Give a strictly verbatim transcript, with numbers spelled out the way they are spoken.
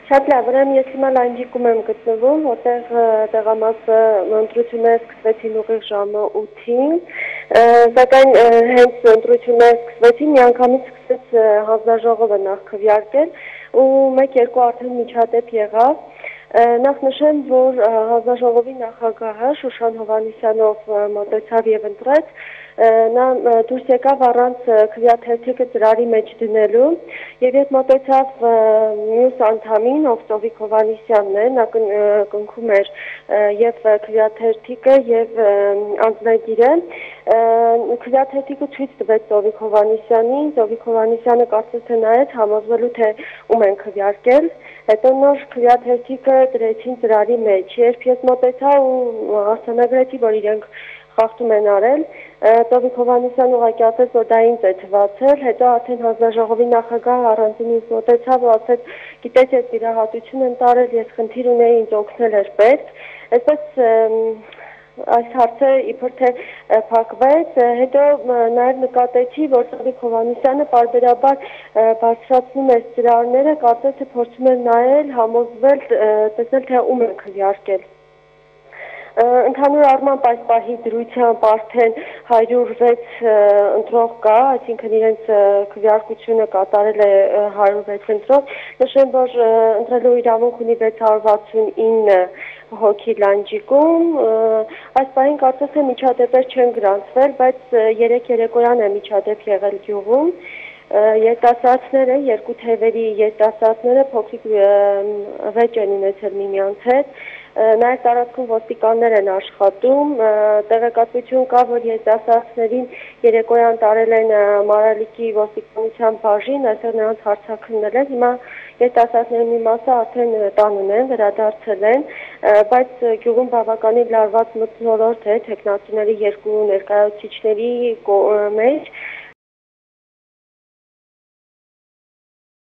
Շատ լավ, ուրեմն ես հիմա Լանջիկում եմ գտնվում, որտեղ տեղամասը ընտրությունները սկսվեցին ուղիղ ժամը ութին, սակայն հենց ընտրությունները սկսվեցին, միանգամից սկսեց հանձնաժողովը նախ քվեարկել ու մեկ-երկու արդեն միջադեպ եղավ։ Նախ նշեմ, որ հանձնաժողովի նախագահը Շուշան Հովհաննիսյանով մոտեցավ եւ ընտրեց, նա դուրս եկավ առանց քվեաթերթիկը ծրարի մեջ դնելու եւ երբ մոտեցավ մյուս անդամին, ով Ծովիկ Հովհաննիսյանն է, նա կնքում էր եւ քվեաթերթիկը եւ անձնագիրը, քվեաթերթիկը ցույց տվեց Ծովիկ Հովհաննիսյանին, Ծովիկ Հովհաննիսյանը կարծես թե նայեց համոզվելու թե ում են քվեարկել, հետո նոր քվեաթերթիկը դրեցին ծրարի մեջ, երբ ես մոտեցա ու արձանագրեցի, որ իրենք խախտում են արել, Ծովիկ Հովհաննիսյանը ուղղակի ասաց, որ դա ինձ է թվացել, հետո արդեն հանձնաժողովի նախագահը առանձին ինձ մոտեցավ ու ասաց, գիտես, ես վիրահատություն եմ տարել, ես խնդիր ունեի, ինձ օգնել էր պետք, այսպես այս հարցը իբր թե փակվեց, հետո նաև նկատեցի, որ Ծովիկ Հովհաննիսյանը պարբերաբար բարձրացնում էր ծրարները, կարծես թե փորձում էր նայել, համոզվել, տեսնել թե ում են քվեարկել։ Ընդհանուր առմամբ այս պահի դրությամբ արդեն հարյուր վեց ընտրող կա, այսինքն իրենց քվեարկությունը կատարել է հարյուր վեց ընտրող, նշեմ, որ ընտրելու իրավունք ունի վեց հարյուր վաթսունինը հոգի Լանջիկում, այս պահին կարծես թե միջադեպեր չեն գրանցվել, բայց երեք երեկոյան է միջադեպ եղել գյուղում, երիտասարդները, երկու թևերի երիտասարդները փոքրիկ վեճ են ունեցել միմյանց հետ, նաև տարածքում ոստիկաններ են աշխատում, տեղեկատվություն կա, որ երիտասարդներին երեկոյան տարել են Մարալիկի ոստիկանության բաժին, այսօր նրանց հարցաքննել են, հիմա երիտասարդների մի մասը արդեն տանուն են, վերադարձել են, բայց գյուղում բավականին լարված մթնոլորտ է թեկնածուների երկու ներկայացուցիչների մեջ,